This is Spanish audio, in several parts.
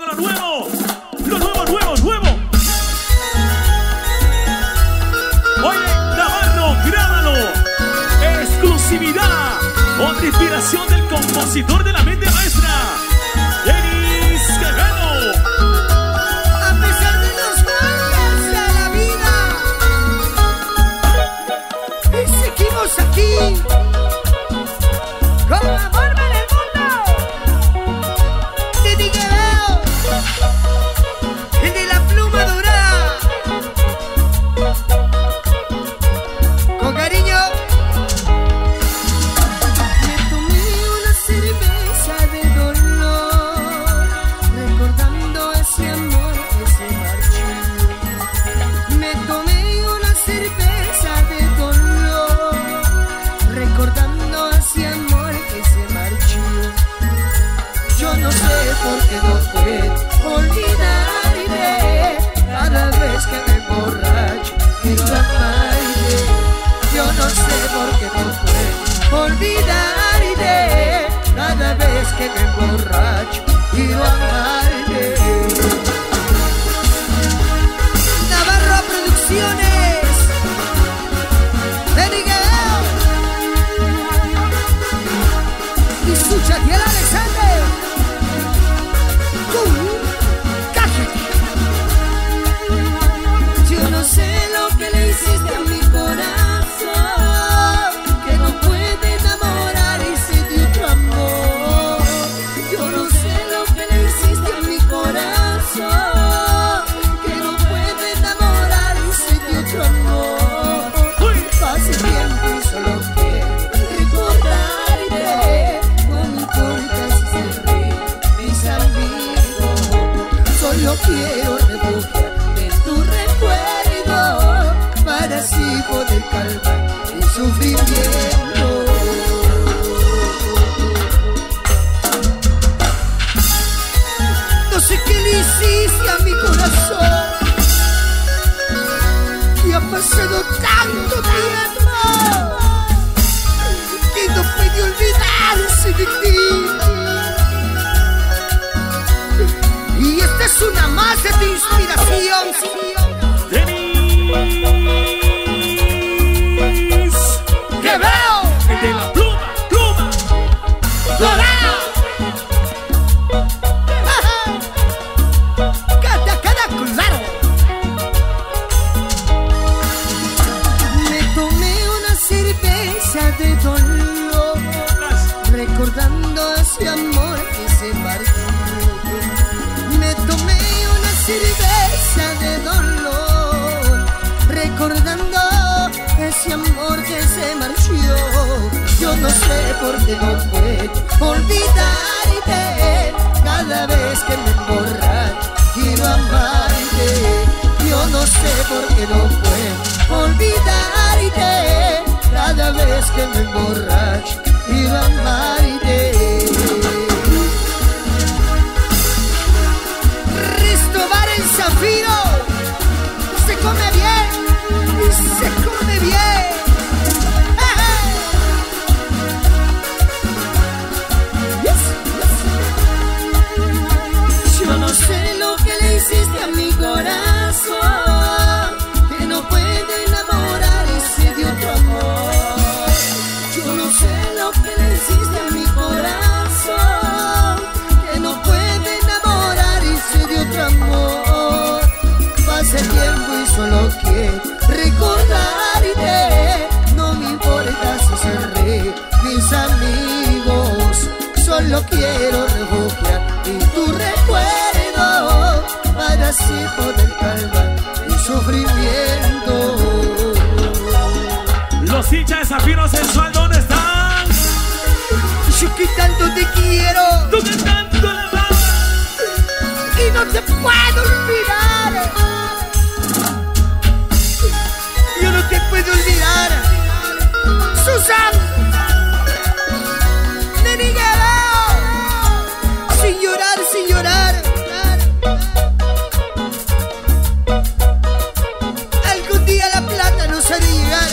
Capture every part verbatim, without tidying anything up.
todo lo nuevo. Lo nuevo, nuevo, nuevo. Oye, Navarro, grábalo. Exclusividad. Otra inspiración del compositor de la mente maestra, Denis Guerrero. A pesar de los golpes de la vida, y seguimos aquí con amor para el mundo. Desde que veo el de la pluma dorada, con cariño. Me tomé una cerveza de dolor, recordando ese amor que se marchó. Me tomé una cerveza de dolor, recordando ese amor que se marchó. Yo no sé por qué no puedo olvidarte cada vez que me emborracho y lo amarte. Yo no sé por qué no puedo olvidarte cada vez que me emborracho y lo amarte. Navarro Producciones, de Miguel y su Chatiel Alexander. Uh, cállate. Yo no sé lo que le hiciste a mi corazón, que no puede enamorarse de otro amor. Yo no sé lo que le hiciste a mi corazón, que no puede enamorarse de otro amor. Pasa el tiempo y solo quiero recordarte. No me importa si se ríen mis amigos, solo quiero refugiarme en tu recuerdo para así poder calmar mi sufrimiento. No sé qué le hiciste a mi corazón, y ha pasado tanto tiempo que no puede olvidarse de ti. Y esta es una más de tu inspiración. Denis ¡Que veo! el de la pluma, pluma. ¡Dorado! ¡Cada, cada claro! Me tomé una cerveza de dolor, recordando ese amor que se marchó. Me tomé una cerveza de dolor, recordando ese amor que se marchó. Yo no sé por qué no puedo olvidarte cada vez que me emborracho, quiero amarte. Yo no sé por qué no puedo olvidarte cada vez que me emborracho, quiero amarte. Ristobar el Zafiro se come bien y se come bien. Yo no sé lo que le hiciste a mi corazón, que no puede enamorarse de otro amor. Yo no sé lo que le hiciste a mi corazón, que no puede enamorarse de otro amor. Pasa el tiempo y solo quiero recordarte. No me importa si se ríen mis amigos, solo quiero refugiar en tu recuerdo para así poder calmar mi sufrimiento. Los hinchas de Zafiro Sensual, ¿dónde están? Yo que tanto te quiero Tú que tanto la amas y no te puedo olvidar. Yo no te puedo olvidar, Susan. Neni Guerrero, sin llorar, sin llorar. Algún día la plata nos ha de llegar.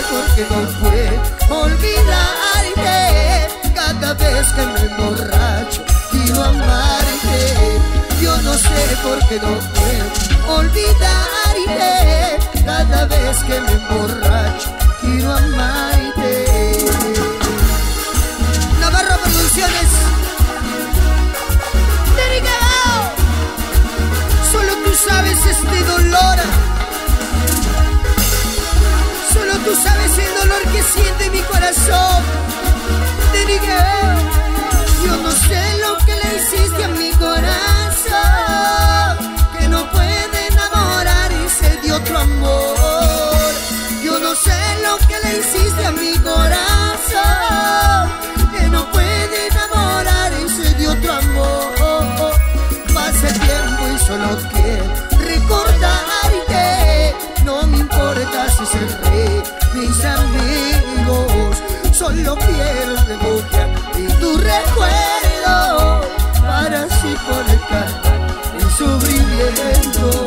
por qué no puedo olvidarte. Cada vez que me emborracho quiero amarte. Yo no sé por qué no puedo olvidarte. Cada vez que me emborracho quiero amarte. Navarro Producciones. Derigao. Solo tú sabes este dolor. Solo tú sabes el dolor que siente mi corazón. Derigao. Yo no sé lo que le hiciste a mi corazón, que no puede enamorarse de otro amor. Yo no sé lo que le hiciste a mi corazón, que no puede enamorarse de otro amor. Pasa el tiempo y solo quiero recordarte. No me importa si seré mis amigos, solo quiero refugiar en tu recuerdo para así poder calmar el sufrimiento.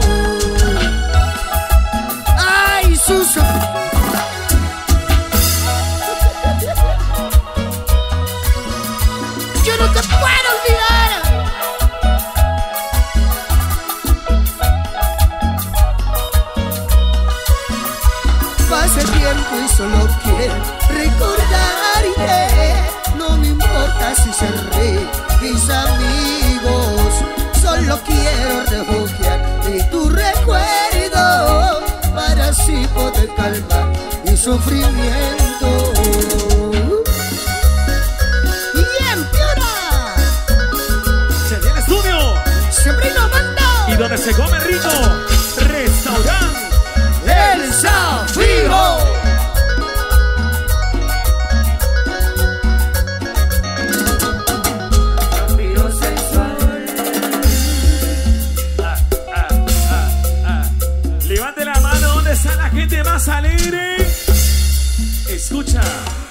¡Ay, Suso! Yo no te puedo olvidar. Pasa el tiempo y solo quiero recordarte. No me importa si seré mis amigos, solo quiero refugiar en tu recuerdo para así poder calmar mi sufrimiento. ¡Bien, Piura! Se viene estudio. Siempre innovando. Y donde se come rico, restaurante El Zafiro. Levante la mano, ¿dónde está la gente más alegre? Escucha.